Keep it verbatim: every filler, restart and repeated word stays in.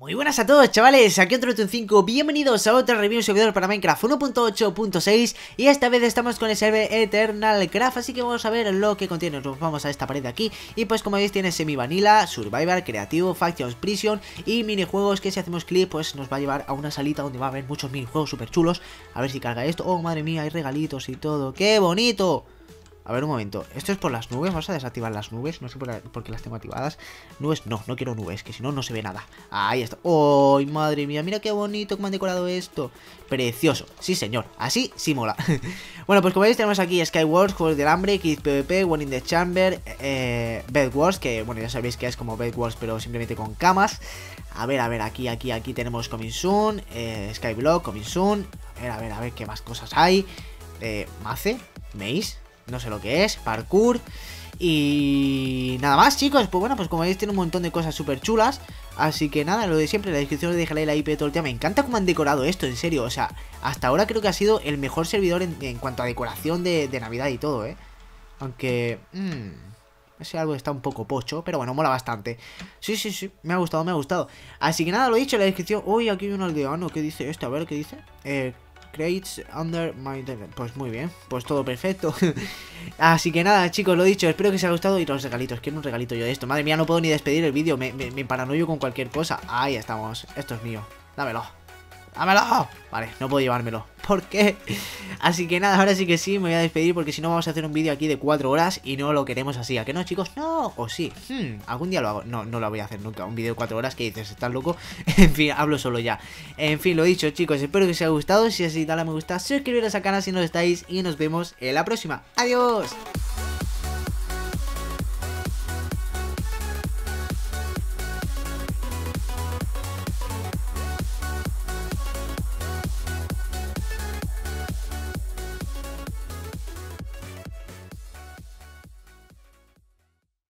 Muy buenas a todos, chavales, aquí otro cinco, bienvenidos a otro review servidor para Minecraft uno punto ocho punto seis. Y esta vez estamos con el server Eternal Craft, así que vamos a ver lo que contiene. Nos vamos a esta pared de aquí y pues como veis tiene semi-vanilla, survival, creativo, factions, prison y minijuegos que si hacemos clic pues nos va a llevar a una salita donde va a haber muchos minijuegos súper chulos. A ver si carga esto. Oh, madre mía, hay regalitos y todo, ¡qué bonito! A ver un momento, esto es por las nubes, vamos a desactivar las nubes, no sé por, por qué las tengo activadas. Nubes, no, no quiero nubes, que si no, no se ve nada. Ahí está. ¡Oh, madre mía! Mira qué bonito cómo han decorado esto. Precioso, sí señor, así sí mola. Bueno, pues como veis tenemos aquí Skywars, Juegos del Hambre, Kids PvP, One in the Chamber, eh, Bed Wars, que bueno, ya sabéis que es como Bed Wars pero simplemente con camas. A ver, a ver, aquí, aquí, aquí tenemos Coming Soon, eh, Skyblock, Coming Soon. A ver, a ver, a ver qué más cosas hay. Eh, Mace, Maze. No sé lo que es, parkour. Y nada más, chicos. Pues bueno, pues como veis tiene un montón de cosas súper chulas. Así que nada, lo de siempre, en la descripción os dejaré la I P de todo el tema. Me encanta cómo han decorado esto, en serio. O sea, hasta ahora creo que ha sido el mejor servidor en, en cuanto a decoración de, de Navidad y todo, ¿eh? Aunque... Mmm, ese árbol está un poco pocho, pero bueno, mola bastante. Sí, sí, sí, me ha gustado, me ha gustado. Así que nada, lo he dicho en la descripción. Uy, aquí hay un aldeano, ¿qué dice este? A ver, ¿qué dice? Eh... Crates under my... Pues muy bien, pues todo perfecto. Así que nada, chicos, lo dicho, espero que os haya gustado. Y los regalitos, quiero un regalito yo de esto. Madre mía, no puedo ni despedir el vídeo, me, me, me paranoio con cualquier cosa. Ahí estamos, esto es mío, dámelo. ¡Dámelo! Vale, no puedo llevármelo. ¿Por qué? Así que nada, ahora sí que sí, me voy a despedir porque si no vamos a hacer un vídeo aquí de cuatro horas y no lo queremos así. ¿A qué no, chicos? No, o sí. Hmm, algún día lo hago. No, no lo voy a hacer nunca. Un vídeo de cuatro horas que dices, ¿estás loco? En fin, hablo solo ya. En fin, lo dicho, chicos, espero que os haya gustado. Si es así, dale a me gusta, suscribiros al canal si no lo estáis y nos vemos en la próxima. ¡Adiós!